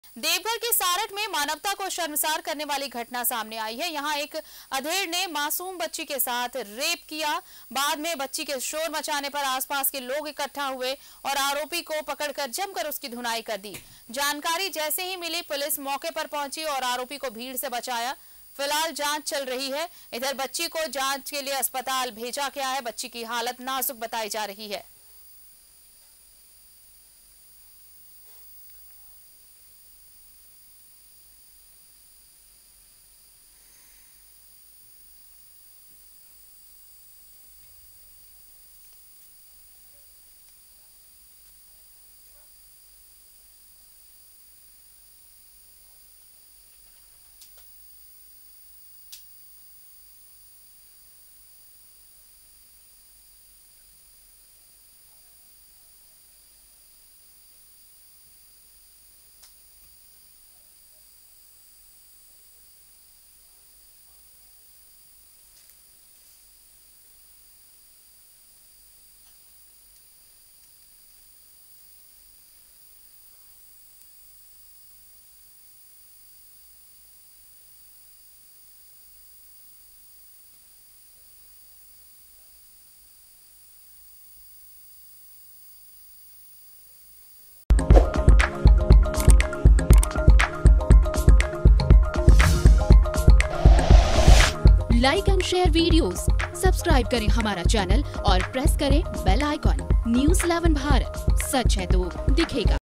देवघर के सारठ में मानवता को शर्मसार करने वाली घटना सामने आई है। यहां एक अधेड़ ने मासूम बच्ची के साथ रेप किया। बाद में बच्ची के शोर मचाने पर आसपास के लोग इकट्ठा हुए और आरोपी को पकड़कर जमकर उसकी धुनाई कर दी। जानकारी जैसे ही मिली, पुलिस मौके पर पहुंची और आरोपी को भीड़ से बचाया। फिलहाल जांच चल रही है। इधर बच्ची को जांच के लिए अस्पताल भेजा गया है। बच्ची की हालत नाजुक बताई जा रही है। Like and share videos, subscribe करें हमारा चैनल और प्रेस करें बेल आइकॉन। न्यूज़ 11 भारत, सच है तो दिखेगा।